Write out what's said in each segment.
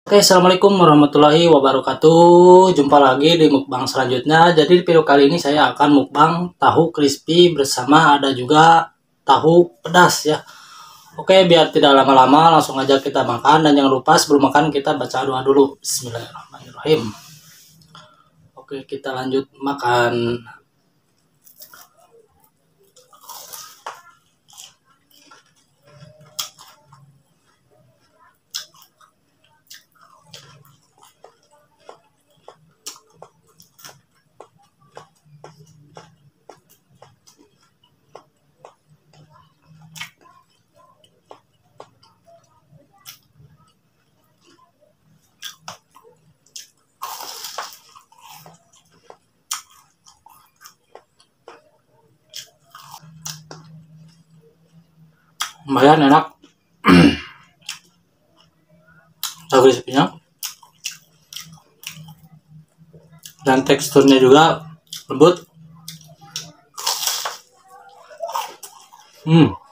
Oke, assalamualaikum warahmatullahi wabarakatuh. Jumpa lagi di mukbang selanjutnya. Jadi di video kali ini saya akan mukbang tahu crispy bersama ada juga tahu pedas ya. Oke, biar tidak lama-lama langsung aja kita makan, dan jangan lupa sebelum makan kita baca doa dulu. Bismillahirrahmanirrahim. Oke, kita lanjut makan. Lumayan enak. Tahu crispy-nya. Dan teksturnya juga lembut. Hmm.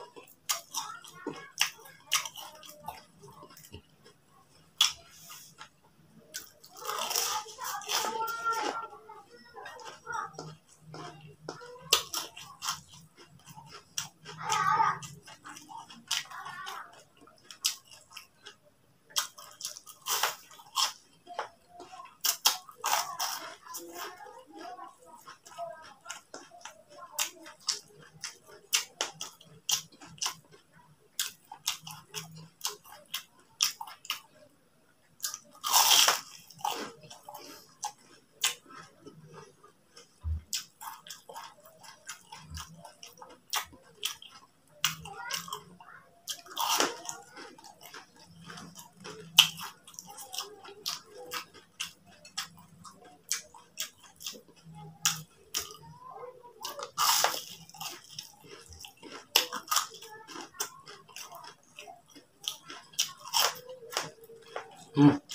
Hmm.